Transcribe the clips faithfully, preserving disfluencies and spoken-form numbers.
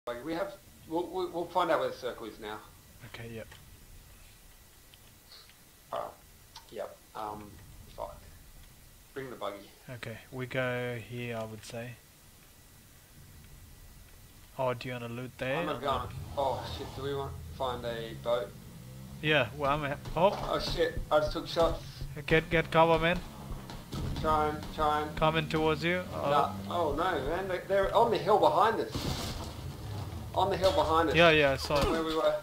Like we have, we'll, we'll we'll find out where the circle is now. Okay, yep. Alright, yep. Um, fuck. Bring the buggy. Okay, we go here, I would say. Oh, do you want to loot there? I'm not going. Oh shit, do we want to find a boat? Yeah, well, I'm. Oh, Oh shit, I just took shots. get get cover, man. Trying, trying. Coming towards you. Oh. Nah. Oh no, man, they, they're on the hill behind us. On the hill behind us. Yeah, yeah, I saw it. Where we were.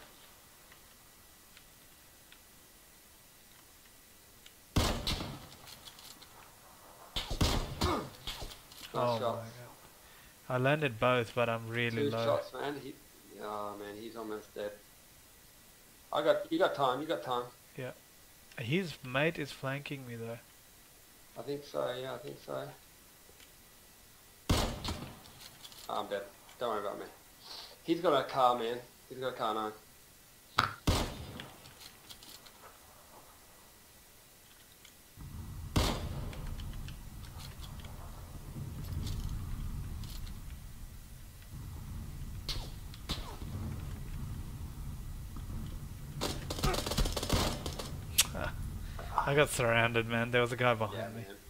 Nice Oh my shots. god. I landed both, but I'm really Two low. shots, man. He, oh man, he's almost dead. I got, you got time, you got time. Yeah. His mate is flanking me though. I think so, yeah, I think so. Oh, I'm dead. Don't worry about me. He's got a car, man. He's got a car now. I got surrounded, man. There was a guy behind Yeah, me. man.